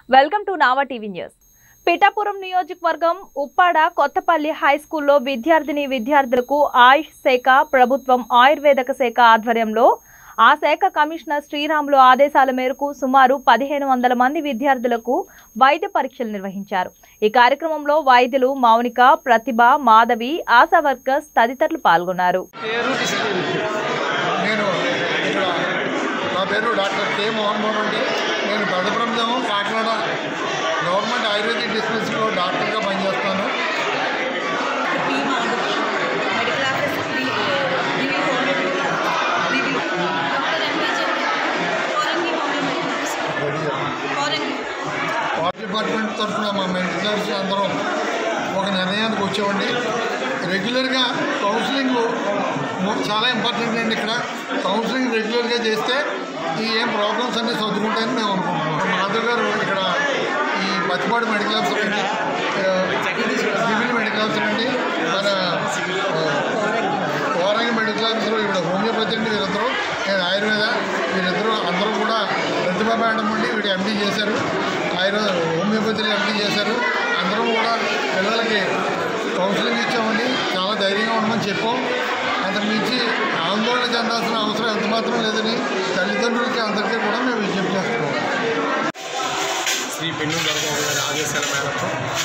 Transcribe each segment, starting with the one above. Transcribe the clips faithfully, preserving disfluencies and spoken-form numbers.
Welcome to Nava TV news. Pithapuram నియోజకవర్గం Uppada Kothapalli high స్కూల్లో విద్యార్థిని విద్యార్థులకు ఆయుష్ శాఖ ప్రభుత్వం ఆయుర్వేదక శాఖ ఆధ్వర్యంలో ఆ శాఖ కమిషనర్ శ్రీరాములు ఆదేశాల మేరకు సుమారు పదిహేను వందల మంది విద్యార్థులకు వైద్య పరీక్షలు నిర్వహించారు. ఈ కార్యక్రమంలో వైద్యులు మౌనిక, ప్రతిభ, మాధవి, ఆశా వర్కర్స్ తదితరులు పాల్గొన్నారు. నా పేరు డాక్టర్ కే మోహన్ మోహన్ అండి. నేను పెద్దబ్రహ్మం కాకినాడ గవర్నమెంట్ ఆయుర్వేదిక్ డిస్పెన్సరీలో డాక్టర్గా పనిచేస్తాను. వాటర్ డిపార్ట్మెంట్ తరఫున మా మెడికల్స్ అందరం ఒక నిర్ణయానికి వచ్చామండి. రెగ్యులర్గా కౌన్సిలింగ్ చాలా ఇంపార్టెంట్ అండి. ఇక్కడ కౌన్సిలింగ్ రెగ్యులర్గా చేస్తే ఈ ఏం ప్రాబ్లమ్స్ అన్నీ సర్దుకుంటాయని మేము అనుకుంటున్నాం. మాధవ్ గారు ఇక్కడ ఈ పత్తిపాడు మెడికల్ ఆఫీసర్ అండి, సివిల్ మెడికల్ ఆఫీసర్ అండి, మన కోరంగి మెడికల్ ఆఫీసర్, ఇక్కడ హోమియోపతి అండి. వీరిద్దరూ నేను ఆయుర్వేద, వీరిద్దరూ అందరూ కూడా ప్రతిభా మేడం అండి, వీడు ఎండీ చేశారు, ఆయుర్వేద హోమియోపతిలో ఎండీ చేశారు. అందరం కూడా పిల్లలకి కౌన్సిలింగ్ ఇచ్చామండి. చాలా ధైర్యంగా ఉండమని చెప్పాం. అంతకు మించి ఆందోళన చెందాల్సిన అవసరం ఎంత మాత్రం లేదని తల్లిదండ్రులకి అందరికీ కూడా మేము విజ్ఞప్తి చేస్తున్నాం. శ్రీ పెన్ను గర్భం గారి ఆదేశాల మేరకు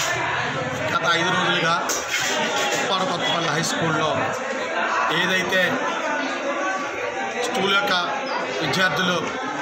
గత ఐదు రోజులుగా ఉప్పాడ కొత్తపల్లి హై స్కూల్లో ఏదైతే స్కూల్ యొక్క విద్యార్థులు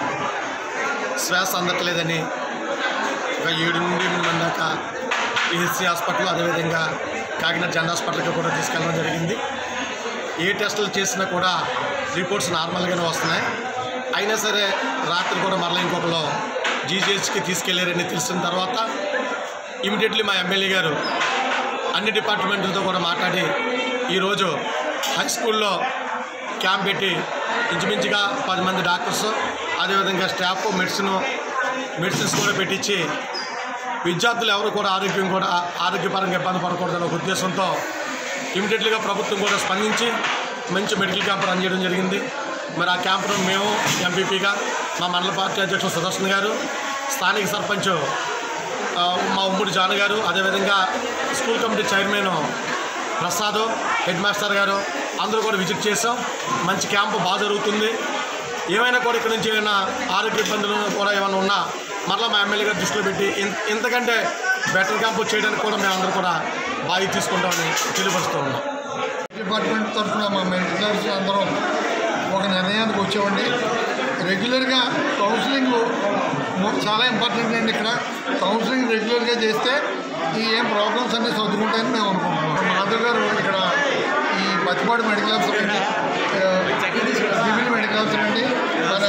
శ్వాస అందట్లేదని ఒక ఏడు నుండి ఎనిమిది మంది దాకా పిహెచ్సి హాస్పిటల్, అదేవిధంగా కాకినాడ జెండా హాస్పిటల్కి కూడా తీసుకెళ్ళడం జరిగింది. ఏ టెస్టులు చేసినా కూడా రిపోర్ట్స్ నార్మల్గానే వస్తున్నాయి. అయినా సరే రాత్రి కూడా మరలా ఇంకొకరు జీజీహెచ్కి తీసుకెళ్లారని తెలిసిన తర్వాత ఇమీడియట్లీ మా ఎమ్మెల్యే గారు అన్ని డిపార్ట్మెంట్లతో కూడా మాట్లాడి ఈరోజు హై స్కూల్లో క్యాంప్ పెట్టి ఇంచుమించుగా పది మంది డాక్టర్స్, అదేవిధంగా స్టాఫ్, మెడిసిన్ మెడిసిన్స్ కూడా పెట్టించి విద్యార్థులు ఎవరు కూడా ఆరోగ్యం కూడా ఆరోగ్యపరంగా ఇబ్బంది పడకూడదనే ఒక ఉద్దేశంతో ఇమీడియట్లీగా ప్రభుత్వం కూడా స్పందించి మంచి మెడికల్ క్యాంప్ రన్ చేయడం జరిగింది. మరి ఆ క్యాంపును మేము ఎంపీపీగా మా మండల పార్టీ అధ్యక్షుడు సుదర్శన్ గారు, స్థానిక సర్పంచ్ మా ఉమ్మడి జాన్ గారు, అదేవిధంగా school committee chairman Prasad, head master గారు అందరూ కూడా విజిట్ చేసాం. మంచి క్యాంపు బాగా జరుగుతుంది. ఏమైనా కూడా ఇక్కడ నుంచి ఏమైనా ఆరోగ్య ఇబ్బందులు కూడా ఏమైనా ఉన్నా మరలా మా ఎమ్మెల్యే గారు దృష్టిలో పెట్టి ఇంతకంటే బెటర్ క్యాంపు చేయడానికి కూడా మేమందరూ కూడా బాగా తీసుకుంటామని తెలియపరుస్తూ ఉన్నాం. డిపార్ట్మెంట్ తరఫున మా మెడికల్స్ అందరం ఒక నిర్ణయానికి వచ్చామండి. రెగ్యులర్గా కౌన్సిలింగ్ చాలా ఇంపార్టెంట్ అండి. ఇక్కడ కౌన్సిలింగ్ రెగ్యులర్గా చేస్తే ఈ ఏం ప్రాబ్లమ్స్ అన్నీ సర్దుకుంటాయని మేము అనుకుంటున్నాం. మాధవ్ గారు ఇక్కడ ఈ పత్తిపాడు మెడికల్ ఆఫీసర్ అండి, సివిల్ మెడికల్ ఆఫీసర్ అండి, మన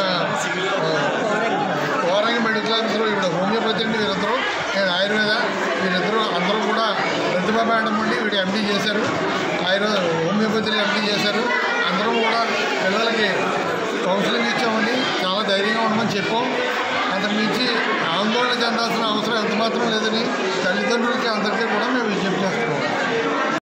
కోరంగి మెడికల్ ఆఫీసర్, ఇక్కడ హోమియోపతి అండి. వీరిద్దరూ నేను ఆయుర్వేద, వీరిద్దరూ అందరూ కూడా ప్రతిభా మేడం అండి, వీడు ఎండీ చేశారు, ఆయుర్వేద హోమియోపతిలో ఎండీ చేశారు. అందరం కూడా పిల్లలకి కౌన్సిలింగ్ ఇచ్చామండి. చాలా ధైర్యంగా ఉండమని చెప్పాం. అంతకు మించి ఆందోళన చెందాల్సిన అవసరం ఎంత మాత్రం లేదని తల్లిదండ్రులకి అందరికీ కూడా మేము విజ్ఞప్తి చేస్తున్నాం.